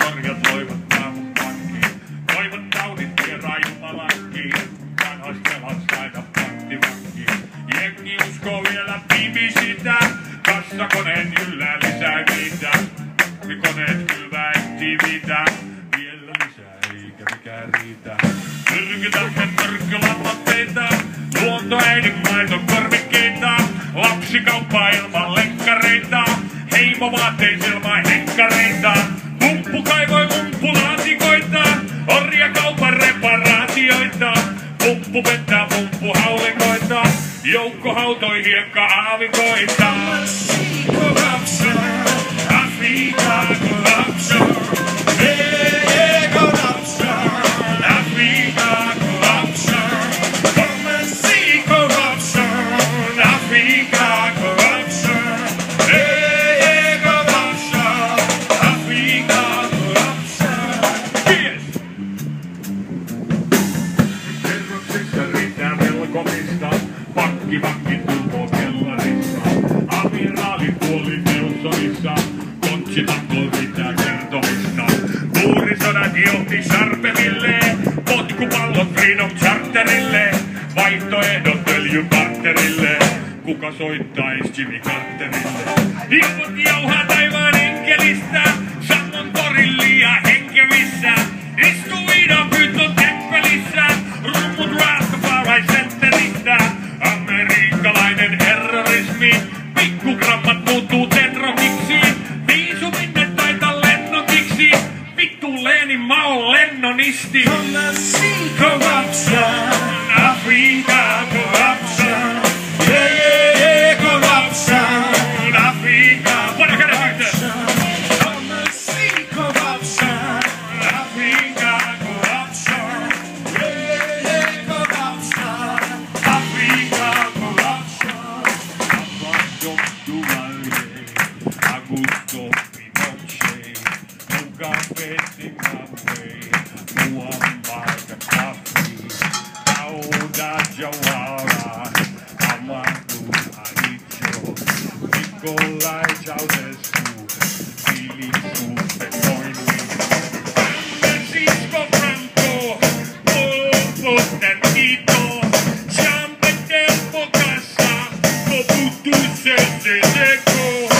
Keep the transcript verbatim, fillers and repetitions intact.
korjat loivat aamun pankkiin. Toivot taudit vieraa jumalakkiin. Vanhois pelas laita panttivankiin. Jengi uskoo vielä B B C:tä. Kassakoneen yllä lisää viitä. Koneet kylvää M T V:tä. Vielä lisää eikä mikään riitä. Tyrkytämme törkkylammatteita. Luontoäidin maitokorvikkeita. Lapsikauppaa ilman lenkkareita. Heimovaatteis ilman henkkareita. Pumppu kaivoi mumppulaatikoita. Orjakaupan reparaatioita. Pumppu pettää pumppuhaulikoita. Joukko hautoi hiekka-aavikoita. Corruption, Africa corruption. Hey, corruption, Africa corruption. Come and see corruption, Africa corruption. Hey, corruption, Africa corruption. Yes! Kerroksissa riittää velkomista. Pakki pakki tulpoo kellarissa. Amiraali kuoli Nelsonissa. Kontsitakko riittää kertomista. Puurisodat johti Sharpeville. Potkupallot Freedom Charterille. Vaihtoehdot öljyparterille. Kuka soittais Jimmy Carterille? Ilmot jauhaa taivaan enkelistä. Sammon torilli ja henkevissä. Istuu Ida Python temppelissä. Rummut Rastafari centeristä. Amerikkalainen terrorismi. Pikkugrammat muuttuu terrokiksi. Viisu minne taita lennokiksi. Vittu Lenin mä oon lennonisti. Corruption, Africa corruption. Yeah, yeah, yeah, corruption, Africa. Voidaan käydä yhteen. Corruption, Africa corruption. Yeah, yeah, corruption, Africa corruption. Avanto Duvalle, Augusto Pinochet, Mugabe Zimbabwe, Muammar Gaddafi, Auda Jawara, Amadou Ahidjo, Nikolai Ceausescu, Filipe Pecoini, Francisco Franco, Pol Pot and Tito, Jean-Pierre Bokassa, Mobutu Sese Seko.